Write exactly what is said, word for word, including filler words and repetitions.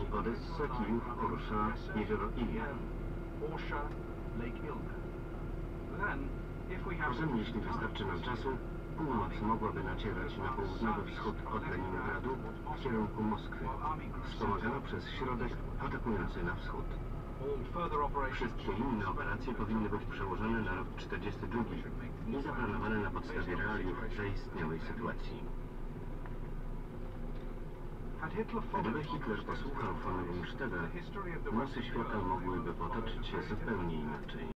Odessa, Kijów, Orsza, jezioro Ilian. Potem, jeśli wystarczy nam czasu, północ mogłaby nacierać na południowy wschód od Leningradu w kierunku Moskwy, wspomagana przez środek atakujący na wschód. Wszystkie inne operacje powinny być przełożone na rok czterdziesty drugi i zaplanowane na podstawie realiów zaistniałej sytuacji. Gdyby Hitler posłuchał von Rundstedta, losy świata mogłyby potoczyć się zupełnie inaczej.